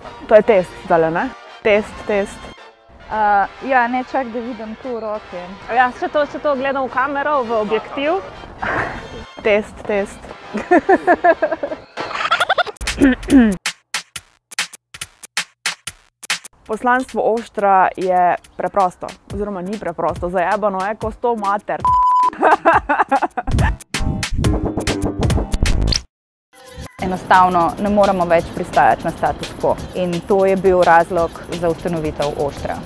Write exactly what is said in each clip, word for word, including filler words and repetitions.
To je test zdaj, ne? Test, test. Uh, ja, ne, čak, da vidim tu roke. Ja, če to, če to gledam v kamero, v objektiv. Test, test. Poslanstvo Oštra je preprosto, oziroma ni preprosto, zajebano je, ko sto mater. Enostavno ne moremo več pristajati na status quo in to je bil razlog za ustanovitev Oštra.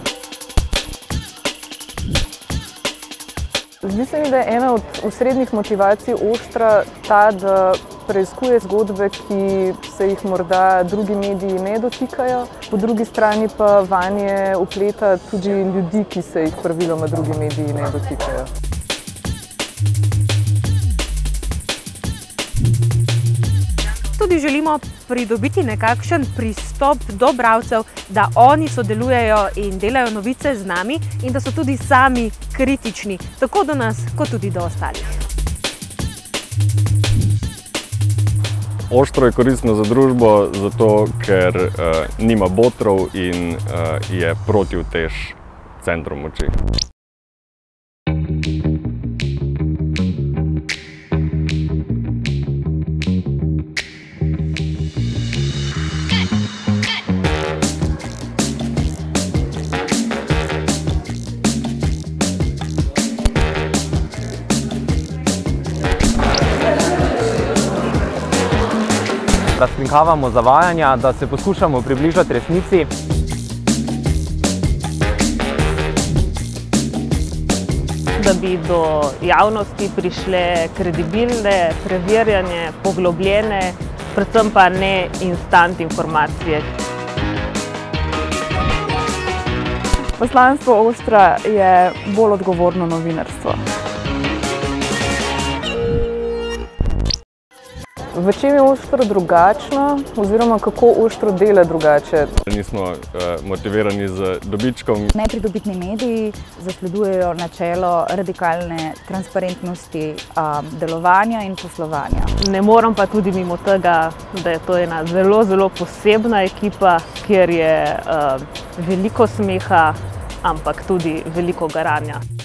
Zdi se mi, da je ena od osrednjih motivacij Oštra ta, da preiskuje zgodbe, ki se jih morda drugi mediji ne dotikajo, po drugi strani pa vanje vpleta tudi ljudi, ki se jih praviloma drugi mediji ne dotikajo. Tudi želimo pridobiti nekakšen pristop do bralcev, da oni sodelujejo in delajo novice z nami in da so tudi sami kritični, tako do nas, kot tudi do ostalih. Oštro je koristno za družbo, zato ker uh, nima botrov in uh, je protiutež centru moči. Razkrinkavamo zavajanja, da se poskušamo približati resnici. Da bi do javnosti prišle kredibilne, preverjene, poglobljene, predvsem pa ne instant informacije. Poslanstvo Oštra je bolj odgovorno novinarstvo. V čem je Oštro drugačno, oziroma kako Oštro dela drugače? Nismo uh, motivirani z dobičkom. Nepridobitni mediji zasledujejo načelo radikalne transparentnosti um, delovanja in poslovanja. Ne moram pa tudi mimo tega, da je to ena zelo, zelo posebna ekipa, kjer je uh, veliko smeha, ampak tudi veliko garanja.